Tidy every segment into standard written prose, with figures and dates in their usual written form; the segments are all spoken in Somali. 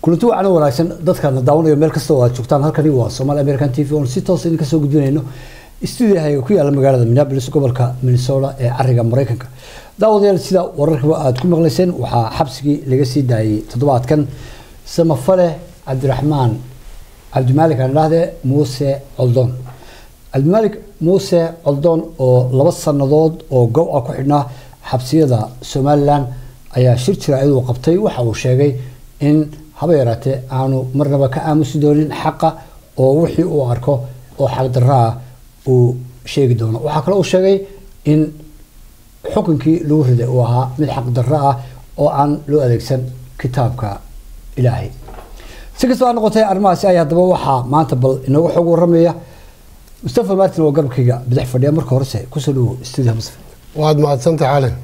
kulanti wacan wanaagsan dadkana daawanayo meel kasta oo aad joogtaan halkani waa Somali American TV oo si toos ah idinka soo gudbinayno studio-hayga ku yaala magaalada Minneapolis gobolka Minnesota ee cariga Mareykanka. daawadayaal sida wararka aad ku maqlayseen waxaa xabsigii laga sii daayay toddobaadkan samafale Cabdiraxmaan Cabdimalik Andhade Muuse Coldon. Cabdimalik Muuse Coldon oo 2 sanadood oo go'o ku xidhnaa xabsiyada Somaliland ayaa shir jiraa'id u qabtay waxa uu sheegay in haba yaraatee aanu marnaba ka aamusi doonin xaqa oo wixii uu arko oo xaq darraa uu sheegi doono. waxa kale uu sheegay in xukunkii lagu riday uu ahaa mid xaq darro ah oo aan loo adeegsan kitaabka Ilaahay. si kastaba noqotay arrimahaasi ayaa haddaba waxaa maanta bal inoogu xog warramaya Mustafa Martin oo garabkayga bidix fadhiya marka horese ku soo dhawo studio Mustafa. waad mahadsantahay Cali.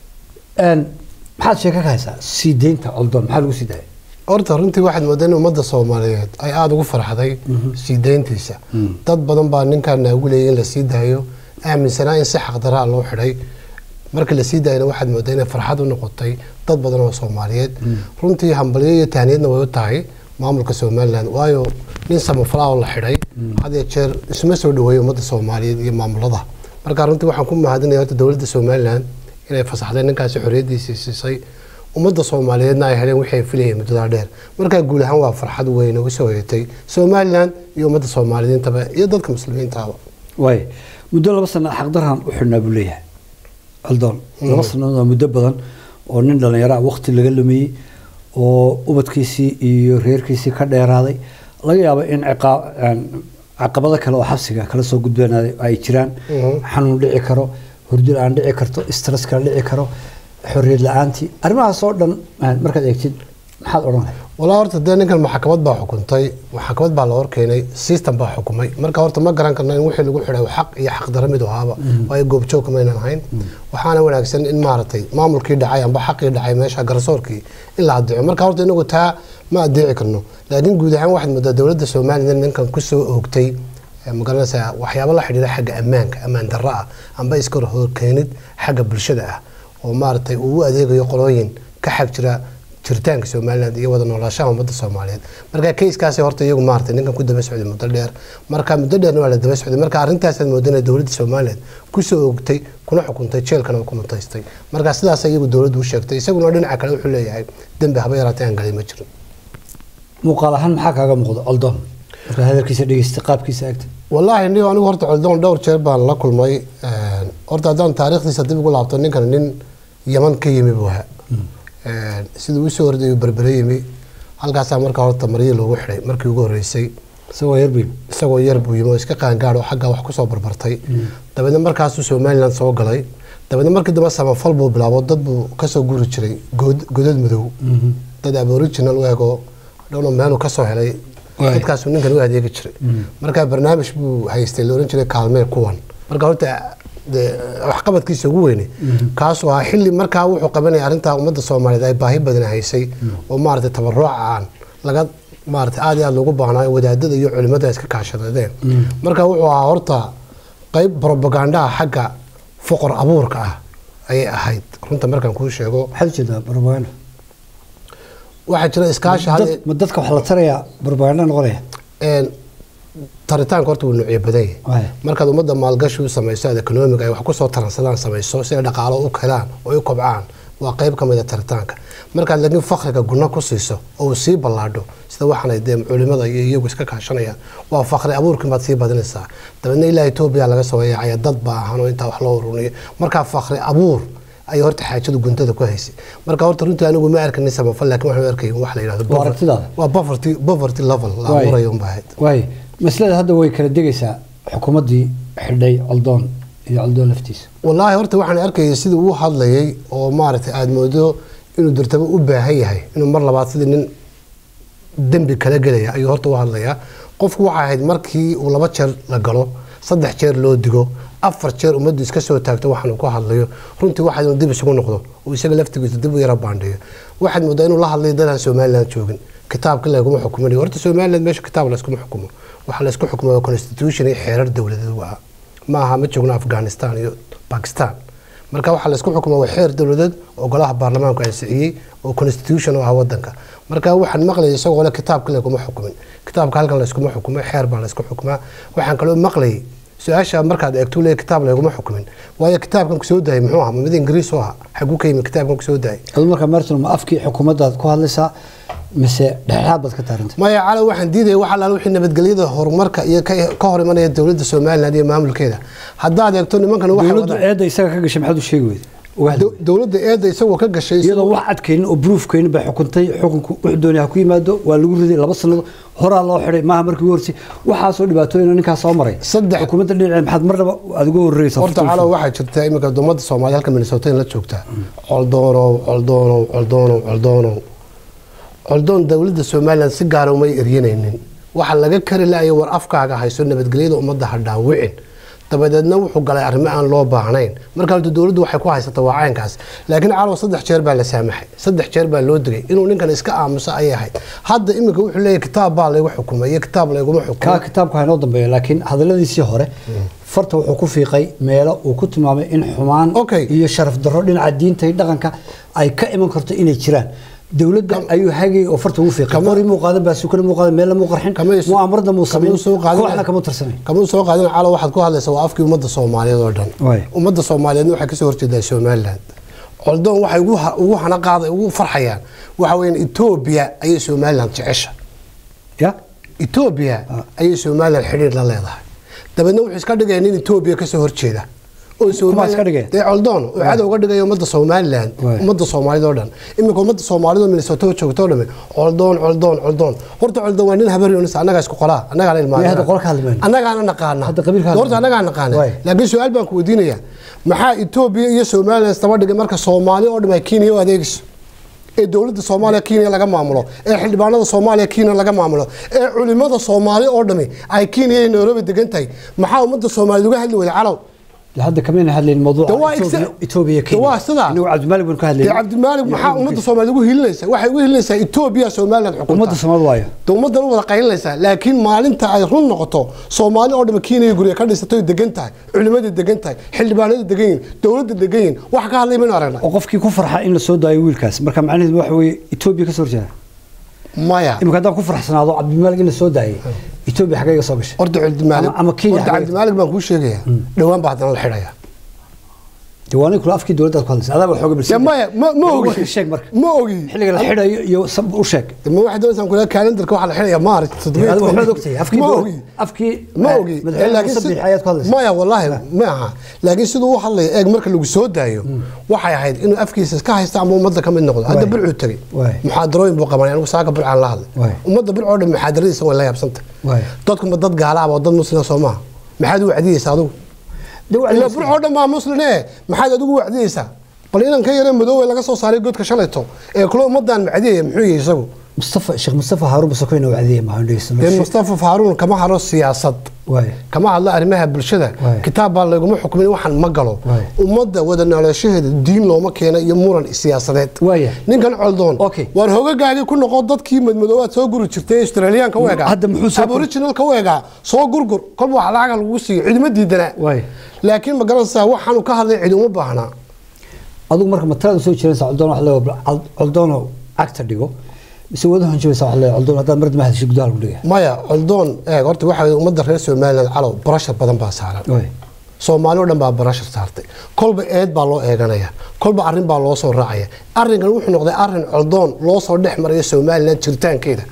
maxaad sheeko ka haysaa sii deynta Coldon maxaa lagu sii daayay? horta runtii waxaad moodaa in ummadda Soomaaliyeed ay aad ugu farxaday sii deyntiisa. dad badan baa ninkan ugu leeyay in la sii daayo aaminsanaa in si xaq darro loo xidhay. markii la sii daayay waxaad moodaa in farxad u noqotay dad badan oo Soomaaliyeed. runtii hambalyo iyo tahniyadna way u tahay maamulka Somaliland waayo nin samafalaa la xidhay had iyo jeer isma soo dhaweeyo ummadda Soomaaliyeed iyo maamulada. marka runtii waxaan ku mahadinayaa dawladda Somaliland inay fasaxday ninkaasi xorriyadiisa siisay ummadda Soomaaliyeedna ay heleen wixii ay filayeen muddo dheer. marka guul ahaan waa farxad weyn oo soo yeetay Somaliland iyo ummadda Soomaaliyeed iyo dadka muslimiinta ah. way muddo 2 sano xaq darran u xidhnaa buu leeyahay Coldon. 2 sano waa muddo badan oo nin dhalinyaro ah waqti laga lumiyay oo ubadkiisii iyo reerkiisii ka dheeraaday laga yaabo in caqabado kale oo xabsiga kala soo gudbeenaaday ay jiraan. xanuun dhici karo hurdo aan dhici karto stress kala dhici karo xorriyad la'aantii arrimahaas oo dhan markaad eegtid maxaad oran lahayd? walaa horta ninkan maxkamad baa xukuntay maxkamad baa la horkeenay system baa xukumay. marka horta ma garan karna in wixii lagu xidhay xaq iyo xaq darro mid ahaaba way goob joog ma inaan ahayn. waxaana wanaagsan in maartay maamulkii dhacay amba xaqii dhacay meesha garsoorkii in la adeeco. marka horta inagu taa ma adeeci karno laakiin guud ahaan waxaad moodaa dawladda Soomaaliland ninkan ku soo oogtay magaranaysaa waxyaabo la xiriira xagga ammaanka ammaan darro ah amba iska horkeenid xagga bulshada ah oo maartay uu adeegayo qolooyin ka xag jira jirtaanka Somaliland iyo wada noolaanshaha ummadda Soomaaliyeed. marka kayskaasi horta iyagu maartay ninkan ku daba socday muddo dheer. marka muddo dheerna waa la daba socday. marka arrintaas aad moodana dawladda Soomaaliland ku soo oogtay kuna xukuntay jeelkana ku mutaystay. marka sidaas iyagu dawladdu u sheegtay isaguna dhinaca kale wuxuu leeyahay dambi haba yaraatee aan galay ma jiro. muuqaal ahaan maxaa kaaga muuqda Coldon marka hadalkiisa dhageystay qaabkiisa agta? والله إني أنا قرت عندهم دور شربان لا كل ماي قرت عندهم تاريخ دي صدق يقول عطوني كان نين يمن كيمي بوها سيدو يسور دي بربريمي هل قاس عمر كهرت تمرين لو وحري مركي يقول رئيسي سوى يربو يمو إسكا كان قارو حقه وحكو صوب بربرتي تبين مركز Somaliland سوى قلي تبين مركز ده بس ما فلبو بلا ضد بو كسو جوري شري جود مدو تدا بوريجنال وياكو لو ما إنه كسو علي dadkaas uu ninkan u adeegi jiray. marka barnaamij buu haystay loo oran jiray kaalmee kuwan. marka horta wax qabadkiisa ugu weyn kaas waa xilli marka wuxuu qabanay arinta ummadda Soomaaliyeed ay baahi badan haysay oo maartay tabarucaan laga maartay aad iyo aad loogu baahnaa wadaadada iyo culimada iska kaashadeen. marka wuxuu ahaa horta qayb propaganda xagga fuqar abuurka ah ay ahayd. runta markaan ku sheego xajida propaganda waxaa jira iskaashi dadka wax la taraya propaganda noqonaya taritaanka horta wuu nuucyo badan yahay. markaad ummadda maalgashi u samayso economic ay wax ku soo taransadaan samayso si ay dhaqaalo u helaan oo ay kobcaan waa qayb ka mid ah taritaanka. markaad laakiin faqriga guna ku siiso oo sii ballaadho sida waxaan ay culimada iyo iyagu iska kaashanayaan waa faqri abuurkin baad sii badinaysaa. dabeedna ilaa Itoobiya laga soo yaacay dad baahan oo inta wax loo ururiyo. marka faqri abuur ay horta xaajadu guntada ku haysay. marka horta runtii anigu ma arkin samafal laakiin waxaan arkay wax la yiraahdo poverty level la abuurayo baahid. way maslada hadda way kala degaysaa xukuumadii xidhay Coldon iyo Coldon laftiisa. wallahi horta waxaan arkay sida uu hadlayay oo maartay aad moodo inuu dirtaba u baahan yahay inuu mar labaad sidii nin dambi kala galaya ayuu horta u hadlayaa. qofku waxa ahayd markii uu 2 jeer la galo 3 jeer loo digo 4 jeer ummaddu iska soo taagto waxaan ku hadlayo runtii waxa uu dib isugu noqdo oo isaga laftigiisa dib u yara baandhiyo. waxaad moodaa inuu la hadlay dadka Somaliland joogin kitaabka lagu xukumayo. horta Somaliland meesha kitaab la isku xukumo waxa la isku xukumo constitution iyo xeerar dawladeed waa ma aha ma joogna Afghanistan iyo Pakistan. marka waxa la isku xukumo waa xeer dawladeed oo golaha baarlamaanku ay ansixiyay oo constitution oo ah wadanka. marka waxaan maqlay isagoo le kitaabka la kuma xukumin kitaabka halkan la iskuma xukumay xeer baa la isku xukumaa waxaan kaloo maqlay su-aasha markaad eegto le kitaab la kuma xukumin waayo kitaabkan ku soo daayay muxuu ahaa mid ingiriis oo ah xagu ka yimid kitaabkan ku soo daayay marka Martin ma afkii xukuumadda ku hadlaysaa mise dhexaad bad ka taarantay maya cala waxaan diiday waxa la wixii nabadgelyada horumarka iyo ka hor imanaya dawladda Soomaaliland iyo maamulkeeda haddaad eegto nimankan waxa dawladda eeda isaga ka gashay maxaad u sheegi weyday dawladda eeda isagoo ka gashay iyadoo wax adkeyn oo proof keen ba xukuntay xukunku wax doonaya ku yimaado waa lagu riday 2 sano hore loo xiray maaha markii horsi waxa soo dhibaatooyin ninkaas soo maray xukuumadda dhinaca maxad marnaba adigu horeeyay horta cala waxa jirta imika dowladda Soomaaliya halka Minnesota la joogta Coldoon dawladda Soomaaliland si gaar ah uma eryanaynin waxa laga kari laayay war afkaaga hayso nabadgelyada ummadda ha dhaawicin dabadeedna wuxuu galay arrimo aan loo baahnayn marka dawladdu waxay ku haysataa waacaankaas laakiin calaw 3 jeer baa la saamaxay 3 jeer baa loo digay inuu ninkan iska aamuso ay ahayd hadda imika wuxuu leeyahay kitaab baa lagu xukumay kitaab lagu xukumay kitaabka hanoo dambeeyo laakiin hadaladiisii hore farta wuxuu ku fiiqay meelo uu ku tilmaamay in xumaan iyo sharaf darro dhinaca diinta iyo dhaqanka ay ka iman karto inay jiraan dawladda ayuu hagay oo farta ugu fiiqay qori muu qaadan baa suukan muu qaadan meel muu qarxin mu amarda muu sameeyay kooxna kama tirsanay kama soo qaadan cala waxaad ku hadlaysaa waa afkii ummadda Soomaaliyeed oo dhan ummadda Soomaaliyeed waxay ka soo horjeedaa Soomaaliland Coldoon waxay ugu hana qaaday ugu farxayaan waxa weyn Ethiopia ayay Soomaaliland jecesha ya Ethiopia ayay Soomaaliland xiriir la leedahay dabeedna wuxuu iska dhigay in Ethiopia ka soo horjeeda oo Soomaaliland Coldoon oo cad uga dhigay ummadda Soomaaliland ummadda Soomaaliyeed oo dhan imika ummadda Soomaaliyeed oo Minnesota joogto dhame Coldoon horta Coldoon waa nin habaryoonisa anaga isku qolaa anaga la ilmaanay hada qolka hadlay anaga naqaana horta anaga naqaana laakiin su'aal baan ku weydiinaya maxaa Ethiopia iyo Soomaaliland isdaba dhigay marka Soomaali oo dhamay Kenya oo adeegis ee dawladda Soomaaliya Kenya laga maamulo ee xildhibaanada Soomaaliya Kenya laga maamulo ee culimada Soomaali oo dhamay ay Kenya iyo Nairobi degan tahay maxaa ummadda Soomaaliyeed uga hadli wada calaw لحد كمان هذا الموضوع إثيوبيا كذا إنه عبد الملك بن كهلي عبد الملك محا ومد الصومال يقول هيلسا واحد يقول هيلسا إثيوبيا صومال الحكومة ومد الصومال وايا ومد الوضع قايل لسا لكن ما أنت عيرون نقطة صومالي أو دمكيني يقول يا كذا ستوي دقنتها علماء الدقنتها حل بانات الدقين دولة الدقين وحكى هذا من أرنا وقف كي كفر حق إن السود يقول كاس مركب معناه الوحوي إثيوبيا كسر جاه مايا إما كذا كفر حسن هذا عبد الملك إن السود إثيوبيا حقيقة صابش أرد عبد الملك أما كينيا عبد الملك ما هو شيء دوام بعدنا الحراية ديواني كل أفكي دولة كونس هذا بحوجة بالسيف. ما هو الشيك مرك. ما هو. حلقة الحرة يصب وشيك. ما واحد مثلا كلها كالندر كوا على الحرة يا مارك. هذا هو دكتي أفكي دولة. أفكي. ما هو. لكن صبي حياة كونس. ما يا والله ما لكن سيدو واحد اللي مرك اللي جسود دايو. واحد إنه أفكي سكاه يستعملوا مدة كم النقطة. هذا برعو تري. محاضرين بقى يعني وساق برع الله هذا. ومدة برعو المحاضرين سووا لا يبسنت. ضدكم ضد قالوا وضد مسلم صومال. محد وعدي يساعدوا. إلا برعو ما مسلمين محد أدو وعديسا قليلا كيرين مدوي laga soo saaray godka shalayto ee kulo umadan macadiye muxuu yahay isagu Sheikh Mustafa Haroun Basakoyn oo wacdiye ma handaysan Mustafa Haroun kama haro siyaasad kama hadla arrimaha bulshada kitaab baa lagu xukumay waxan ma galo umada wada nolosheeda diin looma keenay iyo muran siyaasadeed ninkan Coldoon war hoggaagii ku noqon dadkii madmadoowaad soo guri jirtay Australian ka weega hadda muxuu soo Aboriginal ka weega soo gurgur kol wax lacag lagu siiyo cidma diidana laakiin ma garanaysaa waxaan ka hadlay cid uma baahna aduu marka matalada soo jiraysa Coldoon wax loo Coldoon actor dhigo isagoo hanjaysa wax loo Coldoon hada marad ma hadshi gudaal u dhigay maya Coldoon horta waxa umada reer Soomaaliland calaw pressure badan baa saaran Soomaali oo dhan baa pressure saartay kolba eed baa loo eeganaya kolba arrin baa loo soo raacaya arrinkan wuxuu noqday arrin Coldoon loo soo dhex maray Soomaaliland jiritaankeeda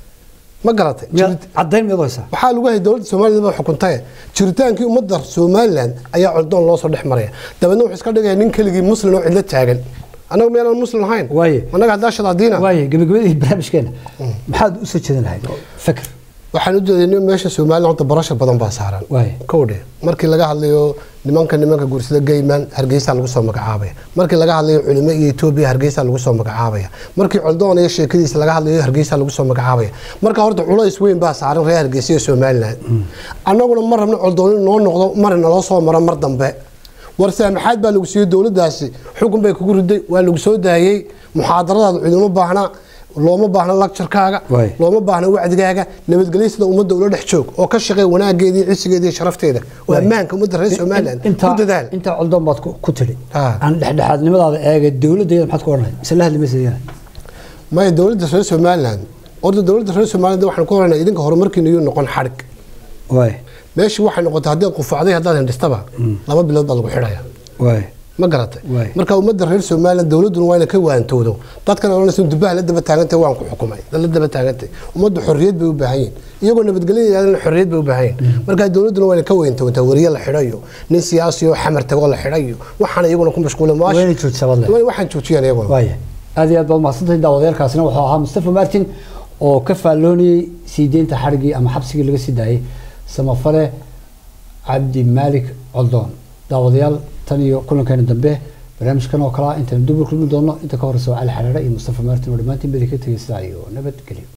ما قرأت. عدين ميضوسا. وحال وجه دولة سوماليا ما حكمتها. شريتان كي مدر سوماليا أي عردون الله صدق مريا. ده بنو حسكر ده نين كلي مسلم وعدة تاجل. أنا وميانا المسلم هاين. واي. وأنا قاعد أشرح دينا. واي قبل برامج كنا. محد أسود كذا الحين. فكر. waxaan u jeeday in meesha Soomaaliland inta barasho badan baa saaran koodhe markii laga hadlayo nimanka guursada Geyman Hargeysa lagu soo magacaabay markii laga hadlayo culimo iyo Ethiopia Hargeysa lagu soo magacaabay markii Coldoon iyo sheekadiisa laga hadlayo Hargeysa lagu soo magacaabay marka horta culays weyn baa saaran reer Hargeysa iyo Soomaaliland annaguna mar rabno Coldoon noo noqdo marna loo soo maro mar dambe war saamaxaad baa lagu siiyay dawladdaasi xukun bay kugu riday waa lagu soo daayay muxaadarada ciduma baahna looma baahna lecture-kaaga looma baahna wacdigaaga nabadgelyada ummadda ula dhex joog oo ka shaqeey wanaageedii cisigeedii sharafteeda waa amaanka ummadda reer Soomaaliland ku dadaal inta Coldoon baad ku tiri aan dhexdhexaadnimadaada eega dawladdeeda maxaad ku oranayd isla hadlimaysaa ما دولة رئيس سوماليلاند orda dawladda reer Soomaaliya waxaan ku horeynaa idinka horumarkiina iyo noqon xarig way meeshii waxay noqotay hadii qufacday hadaan hindistaba 2 bilood baa lagu xidhaya way ma garatay marka ummadda reer Soomaaliya dawladdu waa inay ka waantoodo dadkan oo la dibah la daba taagantay waan ku xukumay la daba taagantay ummaddu xorriyad bay u baahan yihiin iyagoo nabadgelyo ilaalin xorriyad bay u baahan yihiin marka dawladdu waa inay ka waantoodo wariye la xidhayo nin siyaasi oo xamar tago la xidhayo waxaan iyaguna ku mashquulay maash waxaan joojiyaan iyaguna way aad iyo aad baad mahadsantahay daawadeelkaasina wuxuu ahaa Mustafa Martin oo ka faalooniyay siideynta xarigii ama xabsigii laga sii daayay samafale Cabdi Malik Coldoon daawadayaal tan iyo kulankeena dambe barnaamijkan oo kala inta dib u kulmi doono inta ka horeysa Cali Xaraare iyo Mustafa Martin oo dhamaantiin badi ka tagay sidaa iyo nabad geliyo